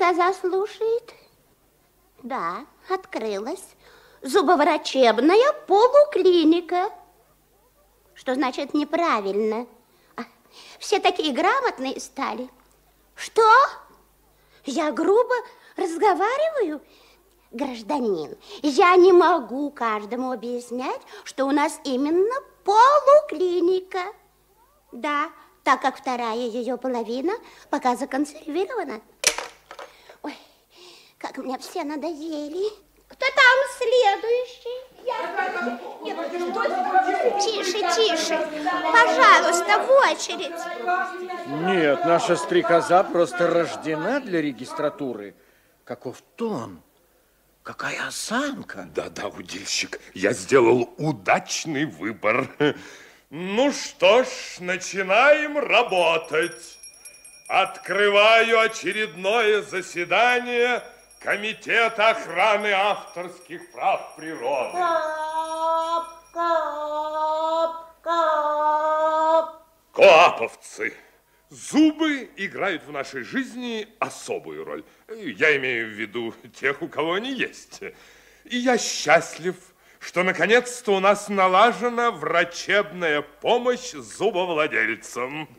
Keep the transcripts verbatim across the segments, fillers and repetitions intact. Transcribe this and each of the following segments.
стрекоза слушает. Да, открылась зубоврачебная полуклиника. Что значит неправильно? А, все такие грамотные стали. Что? Я грубо разговариваю? Гражданин, я не могу каждому объяснять, что у нас именно полуклиника. Да, так как вторая ее половина пока законсервирована. Ой, как мне все надоели. Кто там следующий? Я... Нет, тише, тише. Пожалуйста, в очередь. Нет, наша стрекоза просто рождена для регистратуры. Каков тон, какая осанка. Да-да, удильщик, я сделал удачный выбор. Ну что ж, начинаем работать. Открываю очередное заседание Комитета охраны авторских прав природы. Кап, кап, кап. Коаповцы. Зубы играют в нашей жизни особую роль. Я имею в виду тех, у кого они есть. И я счастлив, что наконец-то у нас налажена врачебная помощь зубовладельцам.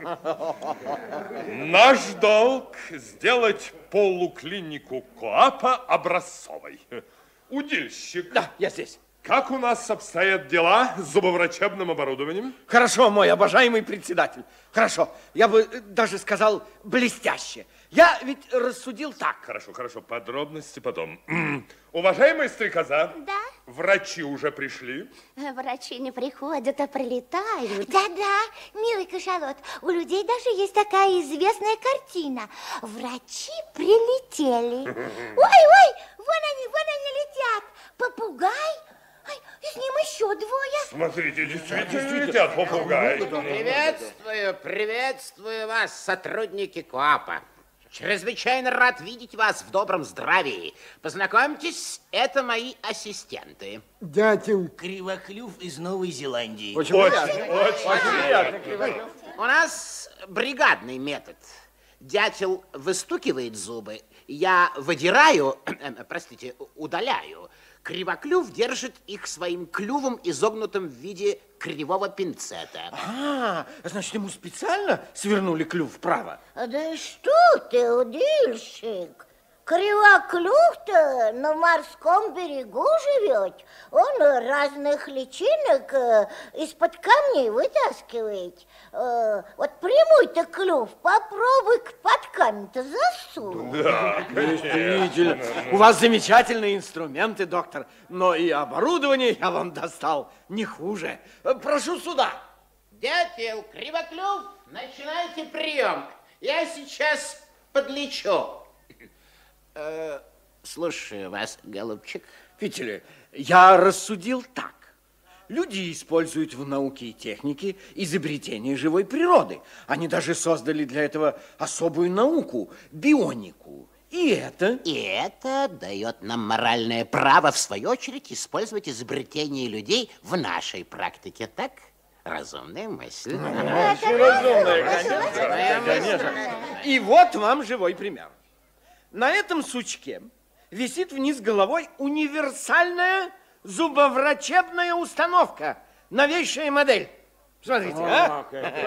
Наш долг сделать полуклинику Коапа образцовой. Удильщик. Да, я здесь. Как у нас обстоят дела с зубоврачебным оборудованием? Хорошо, мой обожаемый председатель. Хорошо. Я бы даже сказал блестяще. Я ведь рассудил так. Хорошо, хорошо. Подробности потом. Уважаемая стрекоза. Да? Врачи уже пришли? Врачи не приходят, а прилетают. Да-да, милый кашалот, у людей даже есть такая известная картина. Врачи прилетели. Ой-ой, вон они, вон они летят. Попугай, ай, и с ним еще двое. Смотрите, действительно летят попугаи. Приветствую, приветствую вас, сотрудники Коапа. Чрезвычайно рад видеть вас в добром здравии. Познакомьтесь, это мои ассистенты. Дятел Кривоклюв из Новой Зеландии. Очень, очень, очень, очень приятно. У нас бригадный метод. Дятел выстукивает зубы, я выдираю, э, простите, удаляю. Кривоклюв держит их своим клювом, изогнутым в виде кривого пинцета. А, значит, ему специально свернули клюв вправо? Да что ты, удильщик? Кривоклюв-то на морском берегу живет. Он разных личинок э, из-под камней вытаскивает. Э, вот прямой-то клюв, попробуй под камень-то засунуть. Да, Действительно. У вас замечательные инструменты, доктор, но и оборудование я вам достал не хуже. Прошу сюда. Дятел, Кривоклюв, начинайте прием. Я сейчас подлечу. Э, слушаю вас, голубчик. Видите ли, я рассудил так. Люди используют в науке и технике изобретения живой природы. Они даже создали для этого особую науку – бионику. И это... И это дает нам моральное право, в свою очередь, использовать изобретения людей в нашей практике, так? Разумная мысль. Очень разумная, конечно. И вот вам живой пример. На этом сучке висит вниз головой универсальная зубоврачебная установка. Новейшая модель. Смотрите, а?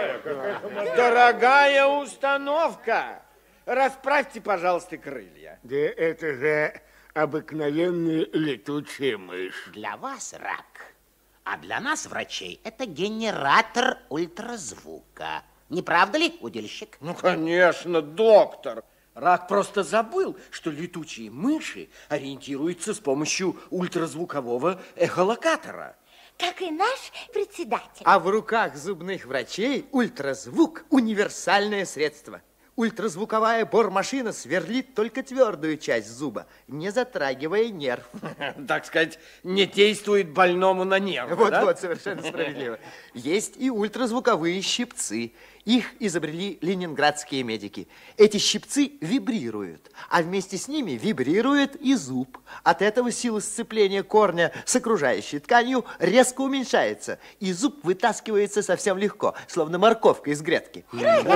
Дорогая установка. Расправьте, пожалуйста, крылья. Да это же обыкновенная летучая мышь. Для вас рак, а для нас, врачей, это генератор ультразвука. Не правда ли, удильщик? Ну, конечно, доктор. Рак просто забыл, что летучие мыши ориентируются с помощью ультразвукового эхолокатора. Как и наш председатель. А в руках зубных врачей ультразвук – универсальное средство. Ультразвуковая бормашина сверлит только твердую часть зуба, не затрагивая нерв. Так сказать, не действует больному на нервы, Вот, да? вот, совершенно справедливо. Есть и ультразвуковые щипцы. Их изобрели ленинградские медики. Эти щипцы вибрируют, а вместе с ними вибрирует и зуб. От этого сила сцепления корня с окружающей тканью резко уменьшается, и зуб вытаскивается совсем легко, словно морковка из грядки.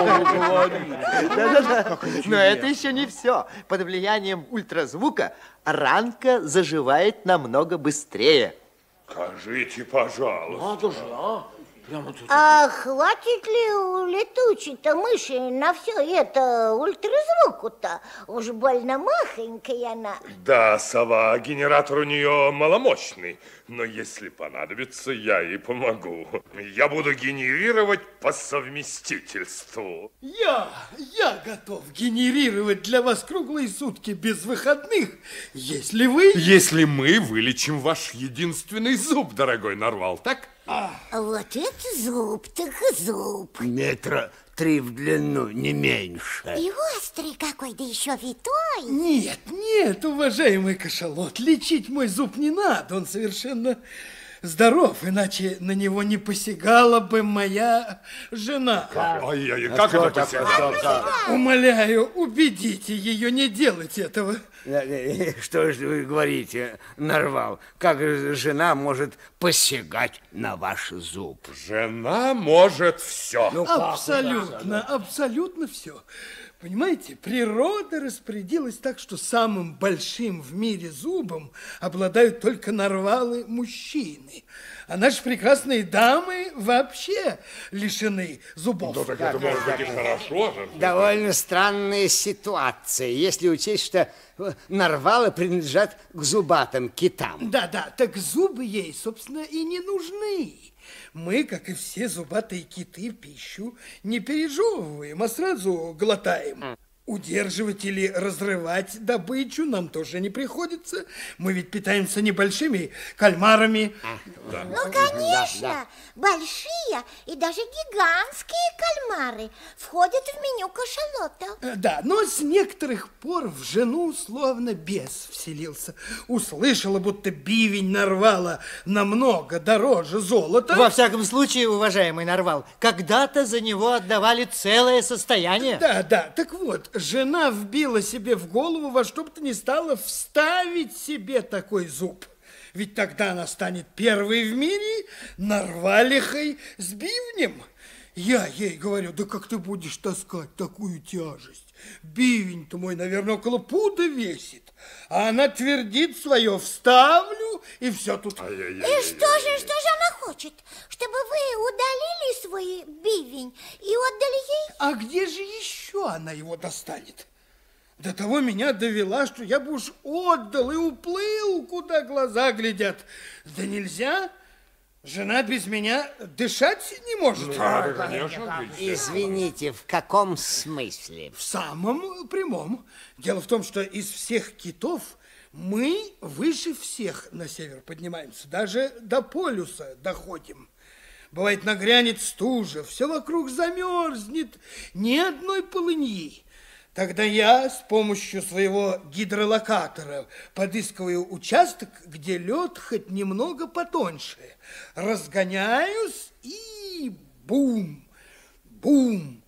Да-да-да. Но это еще не все. Под влиянием ультразвука ранка заживает намного быстрее. Скажите, пожалуйста. Надо же, а? Прямо тут. А хватит ли у летучей-то мыши на все это ультразвуку-то? Уж больно махонькая она. Да, сова, генератор у нее маломощный. Но если понадобится, я ей помогу. Я буду генерировать по совместительству. Я, я готов генерировать для вас круглые сутки без выходных, если вы... Если мы вылечим ваш единственный зуб, дорогой Нарвал, так? А вот это зуб, так зуб. Метра три в длину, не меньше. И острый какой, да еще витой. Нет, нет, уважаемый кашалот, лечить мой зуб не надо, он совершенно здоров, иначе на него не посягала бы моя жена. Ай-яй, как это посягало? Умоляю, убедите ее не делать этого. Что же вы говорите, Нарвал? Как жена может посягать на ваш зуб? Жена может все. Ну, Абсолютно, абсолютно все. Понимаете, природа распорядилась так, что самым большим в мире зубом обладают только нарвалы мужчины. А наши прекрасные дамы вообще лишены зубов. Ну, так это может быть и хорошо же. Довольно странная ситуация, если учесть, что нарвалы принадлежат к зубатым китам. Да-да, так зубы ей, собственно, и не нужны. Мы, как и все зубатые киты, пищу не пережевываем, а сразу глотаем. Удерживать или разрывать добычу нам тоже не приходится. Мы ведь питаемся небольшими кальмарами. Да. Ну, конечно, да, да. Большие и даже гигантские кальмары входят в меню кашалота. Да, но с некоторых пор в жену словно бес вселился. Услышала, будто бивень Нарвала намного дороже золота. Во всяком случае, уважаемый Нарвал, когда-то за него отдавали целое состояние. Да, да, так вот, жена вбила себе в голову во что бы то ни стало вставить себе такой зуб. Ведь тогда она станет первой в мире нарвалихой с бивнем. Я ей говорю, да как ты будешь таскать такую тяжесть? Бивень-то мой, наверное, около пуда весит. А она твердит свое, вставлю, и все тут. И что же, что же она хочет? Чтобы вы удалили свой бивень и отдали ей? А где же еще она его достанет? До того меня довела, что я бы уж отдал и уплыл, куда глаза глядят. Да нельзя. Жена без меня дышать не может. Да, конечно. Извините, в каком смысле? В самом прямом. Дело в том, что из всех китов мы выше всех на север поднимаемся. Даже до полюса доходим. Бывает, нагрянет стужа, все вокруг замерзнет, ни одной полыньи. Тогда я с помощью своего гидролокатора подыскиваю участок, где лед хоть немного потоньше. Разгоняюсь и бум, бум,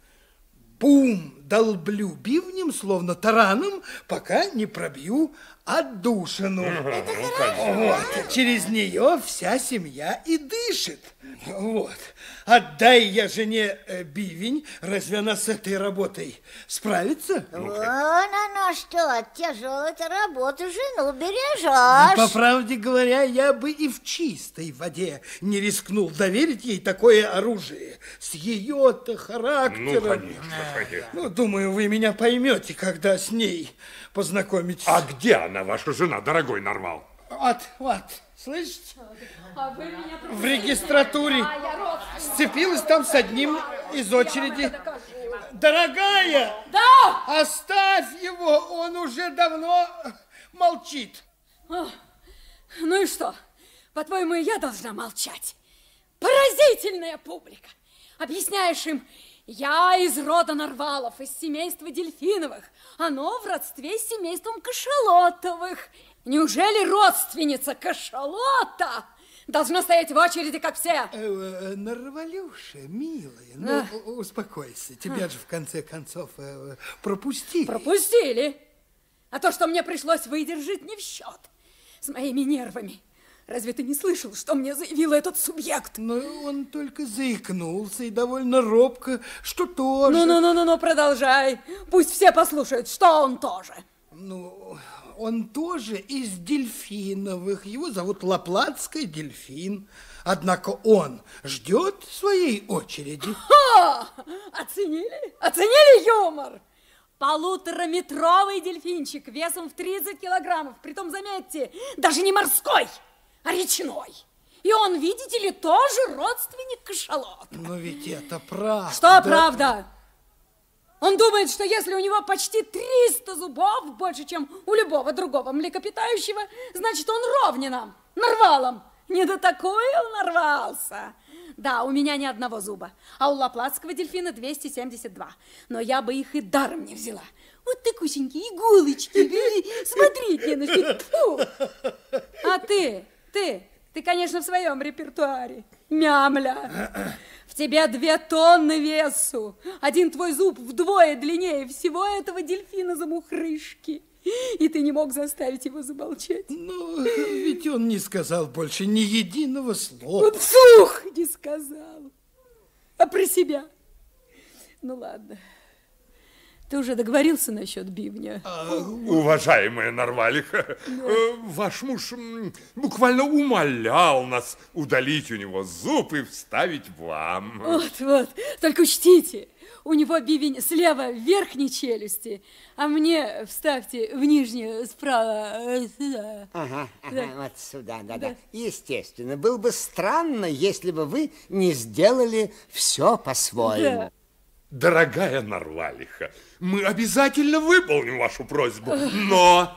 бум, долблю бивнем, словно тараном, пока не пробью отдушину. Это хорошо. Вот, через нее вся семья и дышит. Вот. Отдай я жене э, бивень, разве она с этой работой справится? Вон оно что, от тяжелой-то работы жену бережешь. А по правде говоря, я бы и в чистой воде не рискнул доверить ей такое оружие. С ее-то характером. Ну, конечно, конечно. Ну, думаю, вы меня поймете, когда с ней познакомитесь. А где она, ваша жена, дорогой Нарвал? Вот, вот, слышите? А вы меня В регистратуре. А, я родственница. Сцепилась там с одним из очереди. Дорогая! Да! Оставь его, он уже давно молчит. О, ну и что? По-твоему, и я должна молчать? Поразительная публика. Объясняешь им, я из рода Нарвалов, из семейства Дельфиновых. Оно в родстве с семейством Кашалотовых. Неужели родственница Кашалота Должна стоять в очереди, как все. Э, Нарвалюша, милая, ну, успокойся. Тебя же в конце концов э, пропустили. Пропустили. А то, что мне пришлось выдержать, не в счет. С моими нервами. Разве ты не слышал, что мне заявил этот субъект? Ну, он только заикнулся и довольно робко, что тоже... Ну-ну-ну-ну, продолжай. Пусть все послушают, что он тоже. Ну, он тоже из дельфиновых. Его зовут Лапландский дельфин. Однако он ждет своей очереди. Ха! Оценили? Оценили юмор? Полутораметровый дельфинчик весом в тридцать килограммов. Притом, заметьте, даже не морской, а речной. И он, видите ли, тоже родственник кашалота. Но ведь это правда. Что правда? Он думает, что если у него почти триста зубов, больше, чем у любого другого млекопитающего, значит, он ровня нам, нарвалом. Не до такой он нарвался. Да, у меня ни одного зуба, а у лапландского дельфина двести семьдесят два. Но я бы их и даром не взяла. Вот такусенькие иголочки, смотреть не на что. Фу. А ты, ты, ты, конечно, в своем репертуаре, мямля. В тебе две тонны весу. Один твой зуб вдвое длиннее всего этого дельфина-замухрышки. И ты не мог заставить его замолчать. Ну, ведь он не сказал больше ни единого слова. Вот вслух не сказал. А про себя? Ну, ладно. Ты уже договорился насчет бивня? А, уважаемая Нарвалиха, да. э, ваш муж буквально умолял нас удалить у него зуб и вставить вам. Вот, вот. Только учтите, у него бивень слева в верхней челюсти, а мне вставьте в нижнюю справа сюда. Ага, ага, да. Вот сюда, да, да, да. Естественно, было бы странно, если бы вы не сделали все по-своему. Да. Дорогая Нарвалиха, мы обязательно выполним вашу просьбу, но,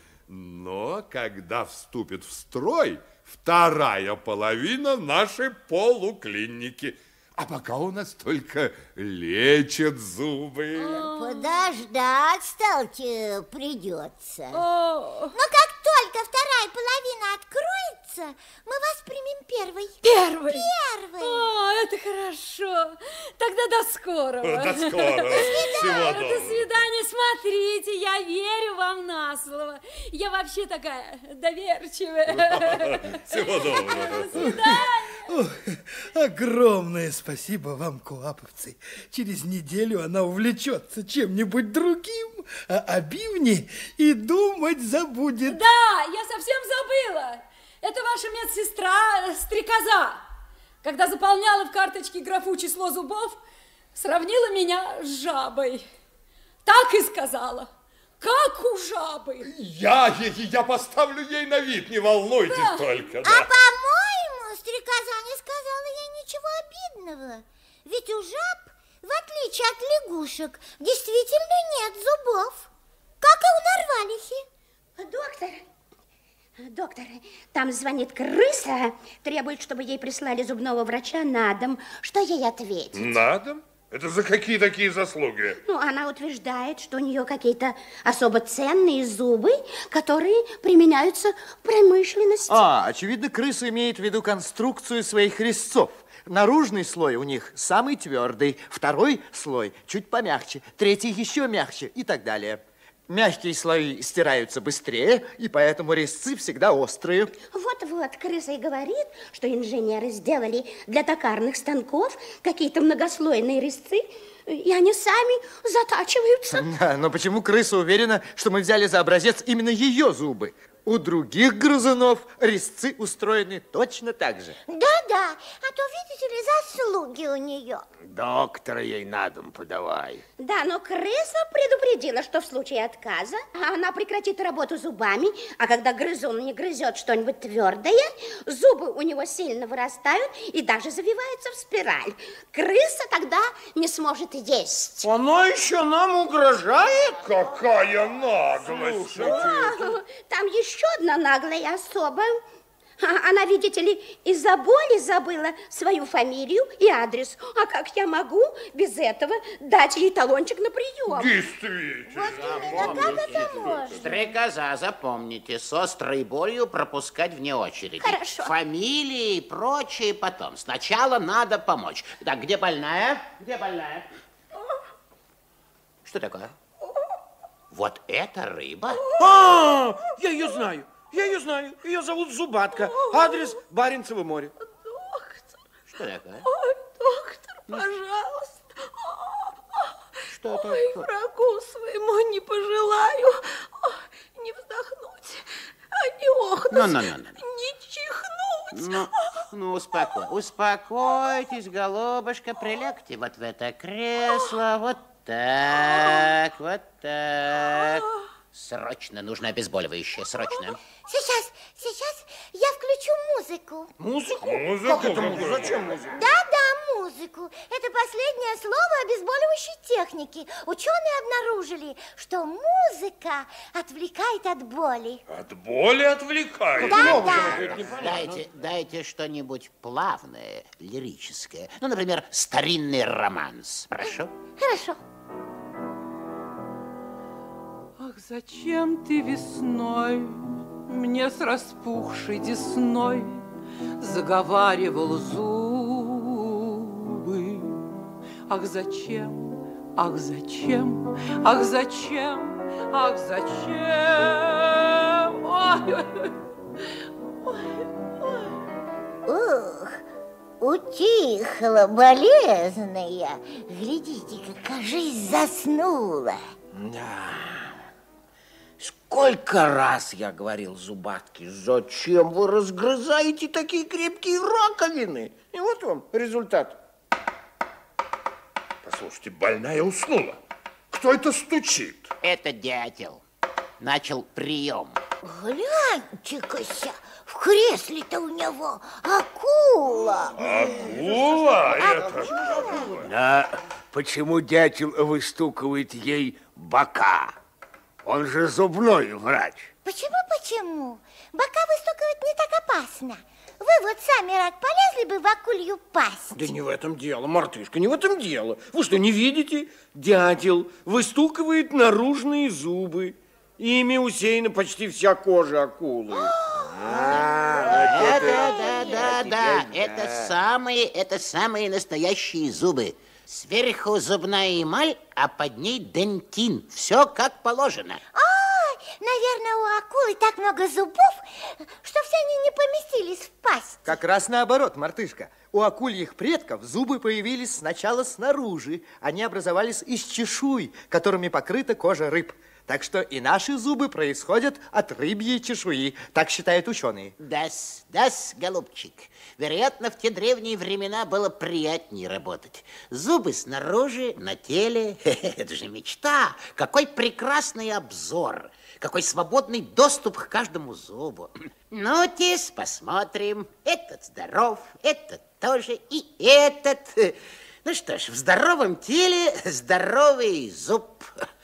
но когда вступит в строй вторая половина нашей полуклиники, а пока у нас только лечат зубы. Подождать, сталкер, придется. О. Но как только вторая половина откроется, мы вас примем первой. Первой? Первой. О, это хорошо. Тогда до скорого. До скорого. Всего доброго. До свидания. Смотрите, я верю вам на слово. Я вообще такая доверчивая. Всего доброго. До свидания. Ох, огромное спасибо вам, куаповцы. Через неделю она увлечется чем-нибудь другим, а о бивне и думать забудет. Да, я совсем забыла. Это ваша медсестра Стрекоза, когда заполняла в карточке графу число зубов, сравнила меня с жабой. Так и сказала. Как у жабы. Я, я поставлю ей на вид, не волнуйтесь да. только. Да. А по-моему, Стрекоза не сказала ей ничего обидного. Ведь у жаб, в отличие от лягушек, действительно нет зубов. Как и у Нарвалихи. Доктор, доктор, там звонит крыса, требует, чтобы ей прислали зубного врача на дом. Что ей ответить? На дом? Это за какие такие заслуги? Ну, она утверждает, что у нее какие-то особо ценные зубы, которые применяются в промышленности. А, очевидно, крыса имеет в виду конструкцию своих резцов. Наружный слой у них самый твердый, второй слой чуть помягче, третий еще мягче и так далее. Мягкие слои стираются быстрее, и поэтому резцы всегда острые. Вот-вот, крыса и говорит, что инженеры сделали для токарных станков какие-то многослойные резцы, и они сами затачиваются. Да, но почему крыса уверена, что мы взяли за образец именно ее зубы? У других грызунов резцы устроены точно так же. Да-да, а то, видите ли, заслуги у нее. Доктора ей на дом подавай. Да, но крыса предупредила, что в случае отказа она прекратит работу зубами, а когда грызун не грызет что-нибудь твердое, зубы у него сильно вырастают и даже завиваются в спираль. Крыса тогда не сможет есть. Она еще нам угрожает? Какая наглость! О, там еще одна наглая особа. А- Она, видите ли, из-за боли забыла свою фамилию и адрес. А как я могу без этого дать ей талончик на прием? Действительно. Вот именно, как это можно? Стрекоза, запомните, с острой болью пропускать вне очереди. Хорошо. Фамилии и прочее потом. Сначала надо помочь. Так, где больная? Где больная? Что такое? Вот это рыба? А, я ее знаю. Я ее знаю. Ее зовут Зубатка. Адрес Баренцево море. Доктор. Что такое? Ой, доктор, пожалуйста. Что такое? Ой, врагу своему не пожелаю ой, не вздохнуть, а не охнуть, Ну, ну, ну, ну. не чихнуть. Ну, ну успоко... успокойтесь, голубушка, прилягте вот в это кресло, вот так, вот так. Срочно нужно обезболивающее, срочно. Сейчас, сейчас я включу музыку. Музыку? Музыку Как это какую? музыка? Зачем музыка? Да-да, музыку. Это последнее слово обезболивающей техники. Ученые обнаружили, что музыка отвлекает от боли. От боли отвлекает. Да-да. Дайте, дайте что-нибудь плавное, лирическое. Ну, например, старинный романс. Прошу. Хорошо. Ах, зачем ты весной мне с распухшей десной заговаривал зубы? Ах, зачем, ах, зачем, ах, зачем, ах, зачем? Ой, ой, ой. Ух, утихла болезная. Глядите, как жизнь заснула. Да. Сколько раз я говорил Зубатке, зачем вы разгрызаете такие крепкие раковины? И вот вам результат. Послушайте, больная уснула. Кто это стучит? Это дятел. Начал прием. Гляньте-ка, в кресле-то у него акула. Акула? Это... А почему дятел выстукивает ей бока? Он же зубной врач. Почему-почему? Бока выстукивать не так опасно. Вы вот сами рак полезли бы в акулью пасть. Да не в этом дело, мартышка, не в этом дело. Вы что, не видите? Дятел выстукивает наружные зубы. Ими усеяна почти вся кожа акулы. Да, да, да, да, да. Это самые, это самые настоящие зубы. Сверху зубная эмаль, а под ней дентин. Все как положено. А, наверное, у акулы так много зубов, что все они не поместились в пасть. Как раз наоборот, мартышка. У акульих предков зубы появились сначала снаружи. Они образовались из чешуй, которыми покрыта кожа рыб. Так что и наши зубы происходят от рыбьей чешуи, так считают ученые. Да-с, да-с, голубчик. Вероятно, в те древние времена было приятнее работать. Зубы снаружи, на теле. Это же мечта. Какой прекрасный обзор. Какой свободный доступ к каждому зубу. Ну-тис, посмотрим. Этот здоров, этот тоже и этот. Ну что ж, в здоровом теле здоровый зуб.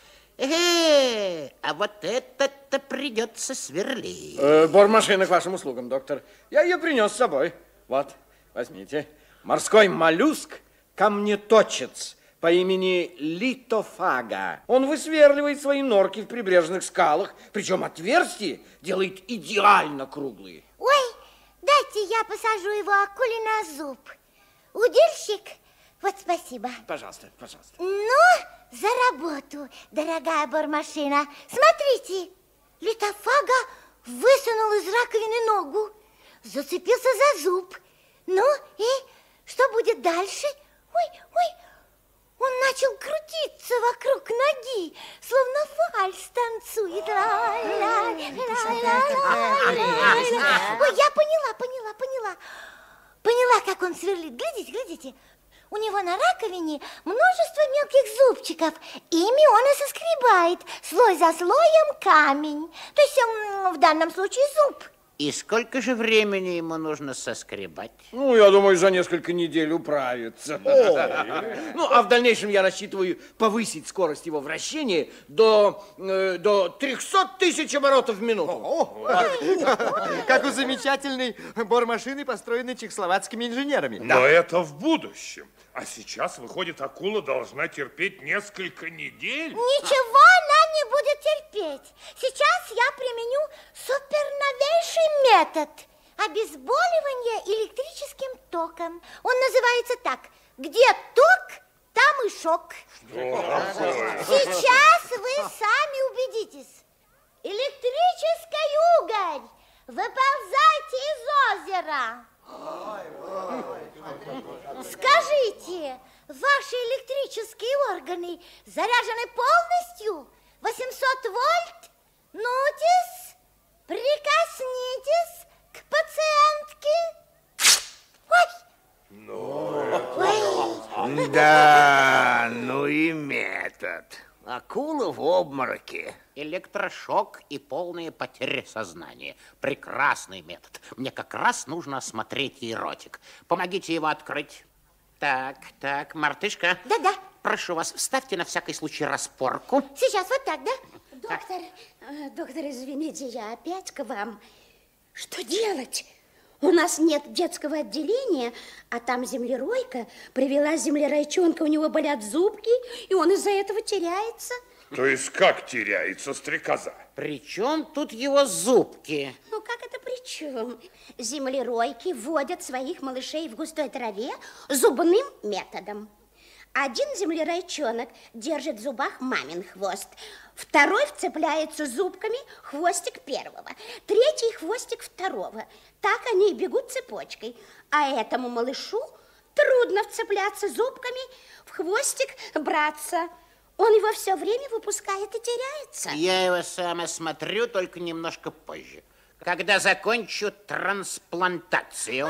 Э, а вот этот-то придется сверлить. Э, бормашина к вашим услугам, доктор. Я ее принес с собой. Вот, возьмите. Морской моллюск, камнеточец по имени литофага. Он высверливает свои норки в прибрежных скалах, причем отверстия делает идеально круглые. Ой, дайте я посажу его акуле на зуб. Удильщик, вот спасибо. Пожалуйста, пожалуйста. Ну, за работу, дорогая бормашина. Смотрите, литофага высунул из раковины ногу, зацепился за зуб. Ну, и что будет дальше? Ой, ой, он начал крутиться вокруг ноги, словно вальс танцует. Ой, я поняла, поняла, поняла. Поняла, как он сверлит. Глядите, глядите. У него на раковине множество мелких зубчиков. Ими он и соскребает слой за слоем камень. То есть в данном случае зуб. И сколько же времени ему нужно соскребать? Ну, я думаю, за несколько недель управится. Ну, а в дальнейшем я рассчитываю повысить скорость его вращения до, э, до трехсот тысяч оборотов в минуту. Как у замечательной бормашины, построенной чехословацкими инженерами. Но это в будущем. А сейчас, выходит, акула должна терпеть несколько недель? Ничего она не будет терпеть. Сейчас я применю суперновейший метод обезболивания электрическим током. Он называется так. Где ток, там и шок. Сейчас вы сами убедитесь. Электрический угорь, выползайте из озера. Скажите, ваши электрические органы заряжены полностью? восемьсот вольт? Ну-тесь, прикоснитесь к пациентке. Ой! Да, ну и метод. Акула в обмороке. Электрошок и полные потери сознания. Прекрасный метод. Мне как раз нужно осмотреть ей ротик. Помогите его открыть. Так, так, мартышка. Да-да. Прошу вас, вставьте на всякий случай распорку. Сейчас вот так, да? Доктор, э, доктор, извините, я опять к вам. Что делать? У нас нет детского отделения, а там землеройка привела землеройчонка, у него болят зубки, и он из-за этого теряется. То есть как теряется стрекоза? Причем тут его зубки? Ну, как это при чем? Землеройки вводят своих малышей в густой траве зубным методом. Один землеройчонок держит в зубах мамин хвост, второй вцепляется зубками в хвостик первого, третий хвостик второго. Так они и бегут цепочкой. А этому малышу трудно вцепляться зубками в хвостик братца. Он его все время выпускает и теряется. Я его сам осмотрю, только немножко позже. Когда закончу трансплантацию.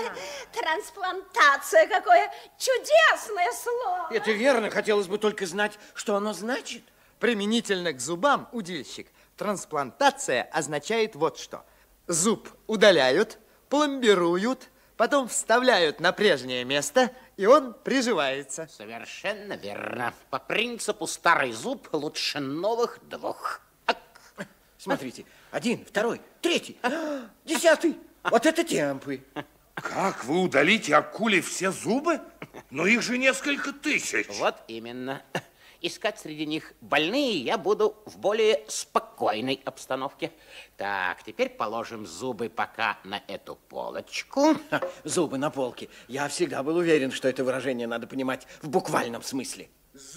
Трансплантация, какое чудесное слово. Это верно, хотелось бы только знать, что оно значит. Применительно к зубам, удильщик, трансплантация означает вот что. Зуб удаляют, пломбируют, потом вставляют на прежнее место, и он приживается. Совершенно верно. По принципу старый зуб лучше новых двух. Смотрите, один, второй, третий, десятый. Вот это темпы. Как вы удалите акуле все зубы? Но их же несколько тысяч. Вот именно. Искать среди них больные я буду в более спокойной обстановке. Так, теперь положим зубы пока на эту полочку. Зубы на полке. Я всегда был уверен, что это выражение надо понимать в буквальном смысле.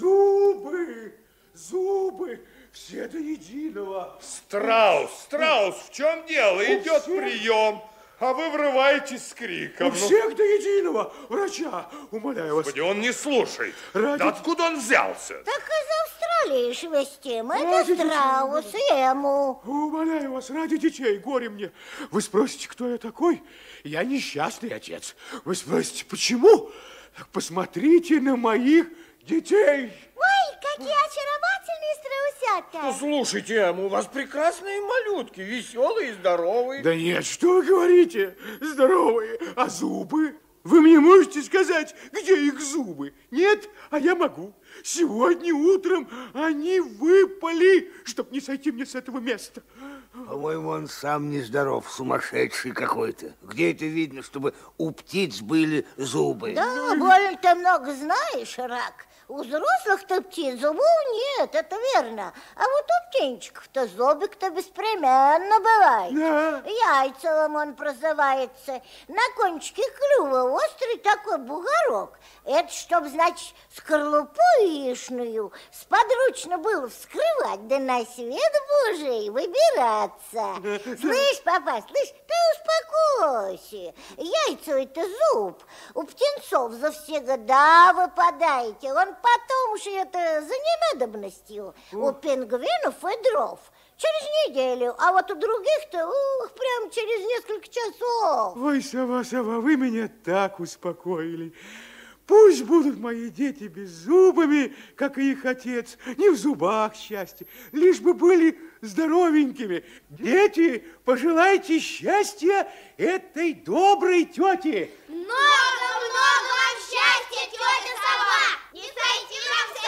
Зубы, зубы, все до единого. Страус, Страус, в чем дело? Идет прием, а вы врываетесь с криком. У всех до единого, врача, умоляю вас. Господи, он не слушает. Ради... Да откуда он взялся? Так из Австралии швестим. Это страус, ему. Умоляю вас, ради детей, горе мне. Вы спросите, кто я такой? Я несчастный отец. Вы спросите, почему? Так посмотрите на моих детей. Ой, какие очаровательные страусята. Ну, слушайте, Эм, у вас прекрасные малютки, веселые и здоровые. Да нет, что вы говорите, здоровые, а зубы? Вы мне можете сказать, где их зубы? Нет, а я могу. Сегодня утром они выпали, чтоб не сойти мне с этого места. По-моему, он сам нездоров, сумасшедший какой-то. Где это видно, чтобы у птиц были зубы? Да, больно ты много знаешь, Рак. У взрослых-то птиц зубов нет, это верно. А вот у птенчиков-то зубик-то беспременно бывает. Да. Яйцелом он прозывается. На кончике клюва острый такой бугорок. Это чтоб, значит, скорлупу яичную сподручно было вскрывать, да на свет Божий выбираться. Слышь, папа, слышь, ты успокойся. Яйцо это зуб. У птенцов завсегда выпадаете. Он потом уж это за ненадобностью. У пингвинов и дров через неделю, а вот у других-то, ух, прям через несколько часов. Ой, сова, сова, вы меня так успокоили. Пусть будут мои дети беззубыми, как и их отец, не в зубах счастья, лишь бы были здоровенькими. Дети, пожелайте счастья этой доброй тете. Много-много вам счастья, тетя Сова! Не сойти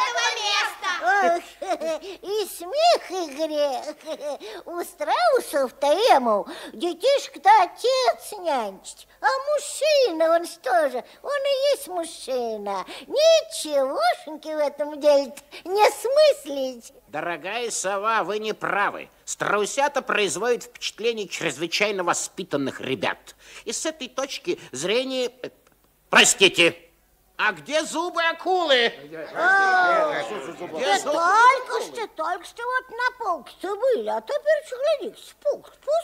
нам с этого места! И смех, и грех. У страусов-то ему детишек-то отец нянчить. А мужчина, он что же? Он и есть мужчина. Ничегошеньки в этом деле не смыслить. Дорогая сова, вы не правы. Страусята производят впечатление чрезвычайно воспитанных ребят. И с этой точки зрения... Простите, а где зубы акулы? Да только что, только что вот на полке-то были, а теперь, гляди, пух, пустой.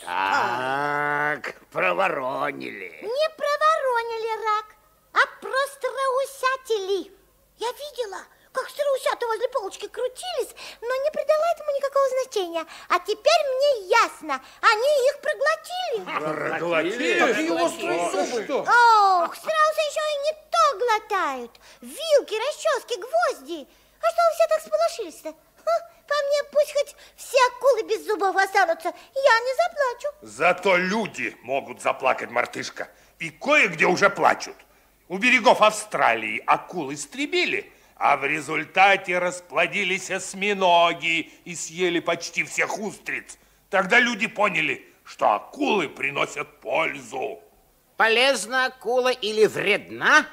Так, проворонили. Не проворонили рак, а просто страусятели. Я видела, как страусята возле полочки крутились, но не придала этому никакого значения. А теперь мне ясно, они их проглотили. Проглотили? Такие острые зубы. Ох, страусы еще и не то глотают. Вилки, расчески, гвозди. А что вы все так сполошились-то? По мне пусть хоть все акулы без зубов останутся, я не заплачу. Зато люди могут заплакать, мартышка, и кое-где уже плачут. У берегов Австралии акул истребили, а в результате расплодились осьминоги и съели почти всех устриц. Тогда люди поняли, что акулы приносят пользу. Полезна акула или вредна?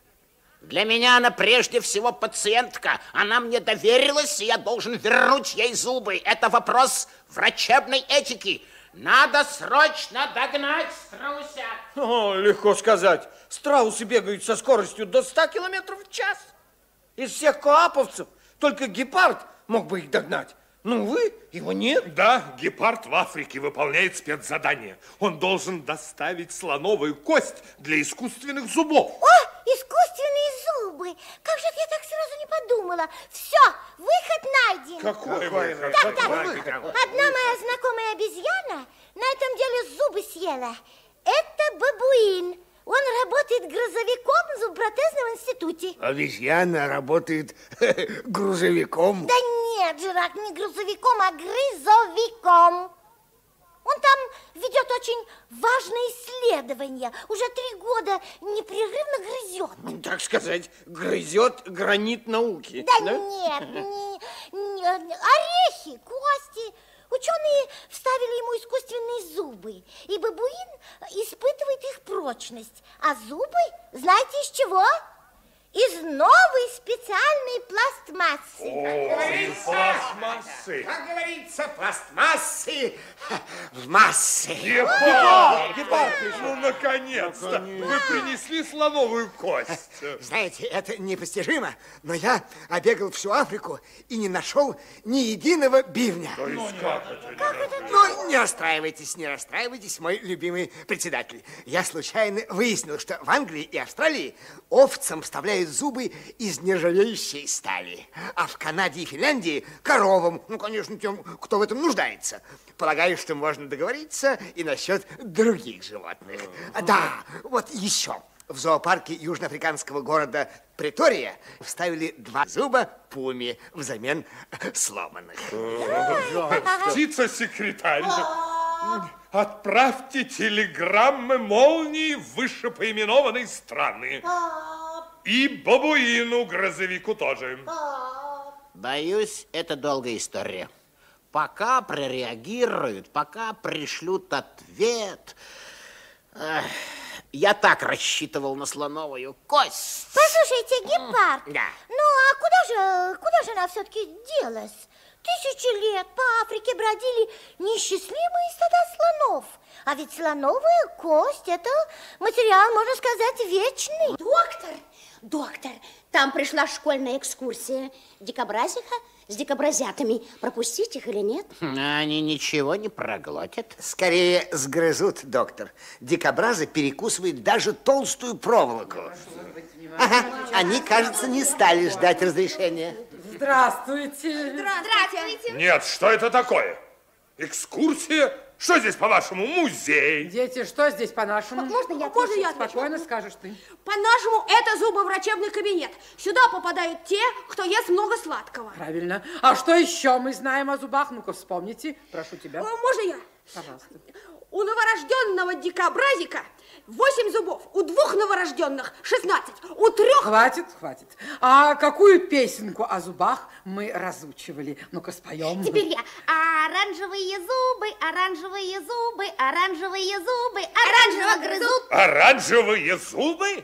Для меня она прежде всего пациентка. Она мне доверилась, и я должен вернуть ей зубы. Это вопрос врачебной этики. Надо срочно догнать страусят. О, легко сказать. Страусы бегают со скоростью до ста километров в час. Из всех коаповцев только гепард мог бы их догнать. Ну, вы, его нет. Да, гепард в Африке выполняет спецзадание. Он должен доставить слоновую кость для искусственных зубов. О, искусственные зубы! Как же я так сразу не подумала. Все, выход найден. Какой выход? Так, так, одна моя знакомая обезьяна на этом деле зубы съела. Это бабуин. Он работает грузовиком в зубопротезном институте. Обезьяна работает грузовиком? Да нет, Жирак, не грузовиком, а грызовиком. Он там ведет очень важные исследования. Уже три года непрерывно грызет. Так сказать, грызет гранит науки. Да, да? нет, не, не, орехи, кости. Ученые вставили ему искусственные зубы, и бабуин испытывает их прочность. А зубы, знаете, из чего? Из новой специальной пластмассы. О, из пластмассы. Как говорится, пластмассы в массе. Гепард! Гепард, ну, наконец-то! Вы принесли слоновую кость. Знаете, это непостижимо, но я обегал всю Африку и не нашел ни единого бивня. То есть как это? Как это? Ну, не расстраивайтесь, не расстраивайтесь, мой любимый председатель. Я случайно выяснил, что в Англии и Австралии овцам вставляют зубы из нержавеющей стали, а в Канаде и Финляндии коровам, ну, конечно, тем, кто в этом нуждается. Полагаю, что можно договориться и насчет других животных. Да, вот еще. В зоопарке южноафриканского города Претория вставили два зуба пуме взамен сломанных. Птица-секретарь, отправьте телеграммы молнии в вышепоименованные страны. И бабуину, грозовику тоже. Боюсь, это долгая история. Пока прореагируют, пока пришлют ответ. Эх, я так рассчитывал на слоновую кость. Послушайте, гепард. Да. Ну, а куда же, куда же она все-таки делась? Тысячи лет по Африке бродили неисчислимые стада слонов. А ведь слоновая кость – это материал, можно сказать, вечный. Доктор, доктор, там пришла школьная экскурсия. Дикобразиха с дикобразятами. Пропустить их или нет? Они ничего не проглотят. Скорее сгрызут, доктор. Дикобразы перекусывают даже толстую проволоку. Ага, они, кажется, не стали ждать разрешения. Здравствуйте. Здравствуйте. Нет, что это такое? Экскурсия Что здесь, по-вашему, музей? Дети, что здесь по-нашему? Можно я Можно я отвечу? Спокойно скажешь ты. По-нашему, это зубоврачебный кабинет. Сюда попадают те, кто ест много сладкого. Правильно. А что еще мы знаем о зубах? Ну-ка, вспомните. Прошу тебя. Можно я? Пожалуйста. У новорожденного дикобразика восемь зубов, у двух новорожденных шестнадцать, у трех... Хватит, хватит. А какую песенку о зубах мы разучивали? Ну-ка, споем. Теперь я. Оранжевые зубы, оранжевые зубы, оранжевые зубы, оранжево грызут. Оранжевые зубы?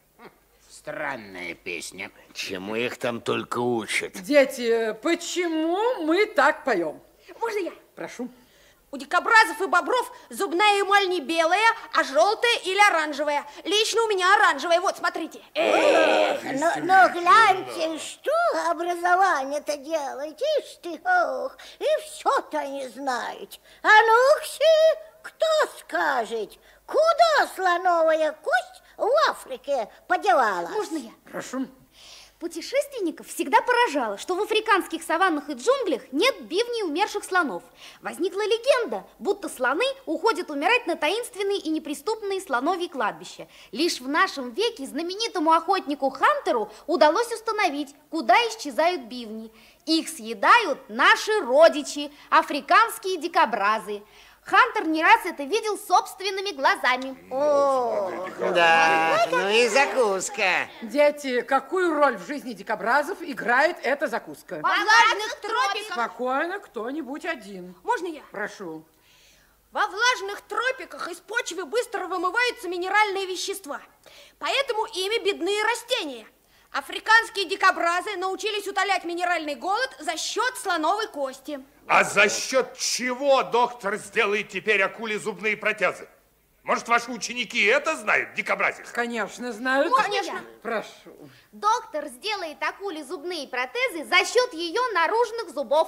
Странная песня. Чему их там только учат? Дети, почему мы так поем? Можно я? Прошу. У дикобразов и бобров зубная эмаль не белая, а желтая или оранжевая. Лично у меня оранжевая. Вот, смотрите. Эх, но, но гляньте, что образование-то делает. Ишь ты, ох, и все-то они знают. А ну-ка, кто скажет, куда слоновая кость в Африке подевалась? Можно я? Прошу. Путешественников всегда поражало, что в африканских саваннах и джунглях нет бивней умерших слонов. Возникла легенда, будто слоны уходят умирать на таинственные и неприступные слоновьи кладбища. Лишь в нашем веке знаменитому охотнику Хантеру удалось установить, куда исчезают бивни. Их съедают наши родичи, африканские дикобразы. Хантер не раз это видел собственными глазами. О, да, ну и закуска. Дети, какую роль в жизни дикобразов играет эта закуска? Во влажных тропиках. Спокойно, кто-нибудь один. Можно я? Прошу. Во влажных тропиках из почвы быстро вымываются минеральные вещества. Поэтому ими бедны растения. Африканские дикобразы научились утолять минеральный голод за счет слоновой кости. А за счет чего доктор сделает теперь акуле зубные протезы? Может, ваши ученики это знают, дикобразих? Конечно, знают. Конечно. Прошу. Доктор сделает акуле зубные протезы за счет ее наружных зубов.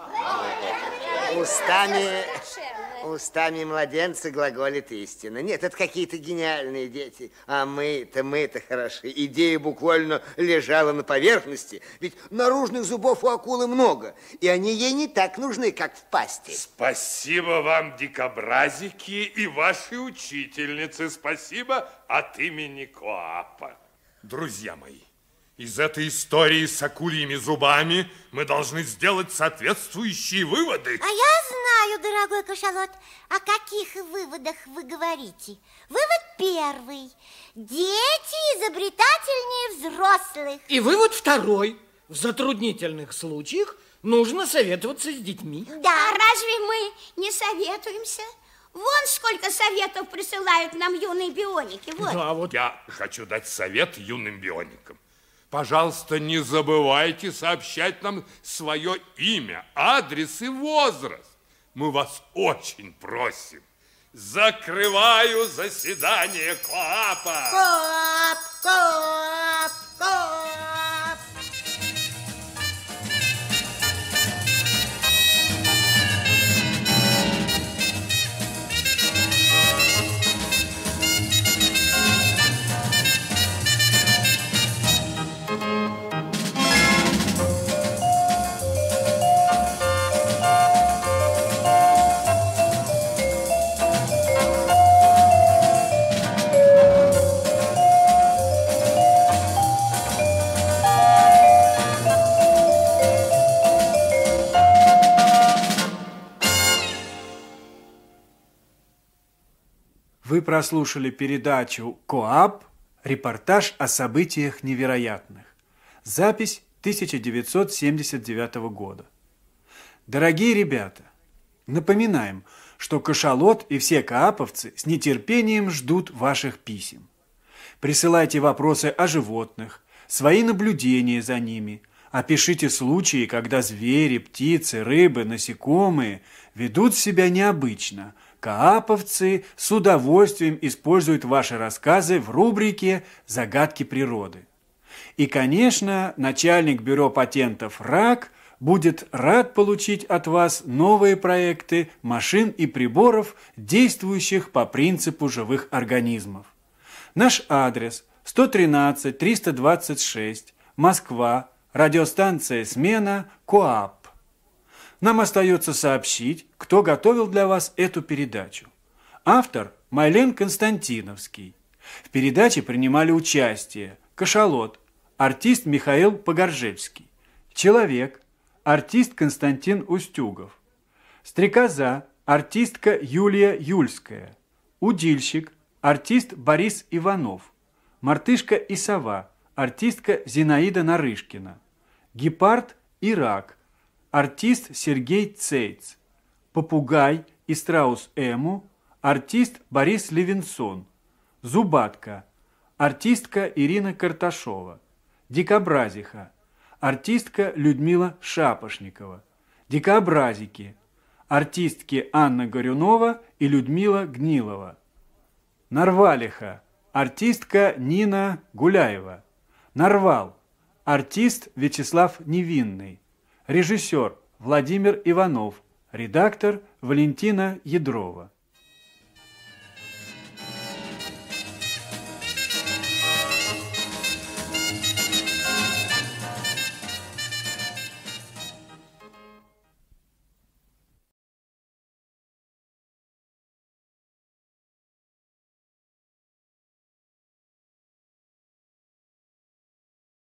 Устами, устами младенца глаголит истина. Нет, это какие-то гениальные дети. А мы-то, мы-то хороши. Идея буквально лежала на поверхности. Ведь наружных зубов у акулы много. И они ей не так нужны, как в пасти. Спасибо вам, дикобразики, и вашей учительнице. Спасибо от имени Коапа. Друзья мои, из этой истории с акульими зубами мы должны сделать соответствующие выводы. А я знаю, дорогой кашалот, о каких выводах вы говорите. Вывод первый. Дети изобретательнее взрослых. И вывод второй. В затруднительных случаях нужно советоваться с детьми. Да. А разве мы не советуемся? Вон сколько советов присылают нам юные бионики. Вот. Да, вот. Я хочу дать совет юным бионикам. Пожалуйста, не забывайте сообщать нам свое имя, адрес и возраст. Мы вас очень просим. Закрываю заседание Коапа. Коап, коап, коап. Вы прослушали передачу «Коап. Репортаж о событиях невероятных». Запись тысяча девятьсот семьдесят девятого года. Дорогие ребята, напоминаем, что кашалот и все кааповцы с нетерпением ждут ваших писем. Присылайте вопросы о животных, свои наблюдения за ними, опишите случаи, когда звери, птицы, рыбы, насекомые ведут себя необычно. Кааповцы с удовольствием используют ваши рассказы в рубрике «Загадки природы». И, конечно, начальник бюро патентов РАК будет рад получить от вас новые проекты машин и приборов, действующих по принципу живых организмов. Наш адрес сто тринадцать триста двадцать шесть, Москва, радиостанция «Смена», Коап. Нам остается сообщить, кто готовил для вас эту передачу. Автор Майлен Константиновский. В передаче принимали участие кашалот, артист Михаил Погоржельский, человек, артист Константин Устюгов, стрекоза, артистка Юлия Юльская, удильщик, артист Борис Иванов, мартышка и сова, артистка Зинаида Нарышкина, гепард и рак, артист Сергей Цейц, попугай и страус Эму, артист Борис Левинсон, зубатка, артистка Ирина Карташова, дикобразиха, артистка Людмила Шапошникова, дикобразики, артистки Анна Горюнова и Людмила Гнилова, нарвалиха, артистка Нина Гуляева, нарвал, артист Вячеслав Невинный, режиссер Владимир Иванов, редактор Валентина Ядрова.